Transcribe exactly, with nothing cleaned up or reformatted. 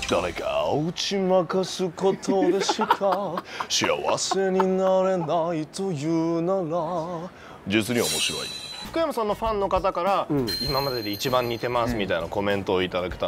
誰かを打ち負かすことでしか幸せになれないというなら実に面白い。福山さんのファンの方から、うん、今までで一番似てますみたいなコメントをいただけた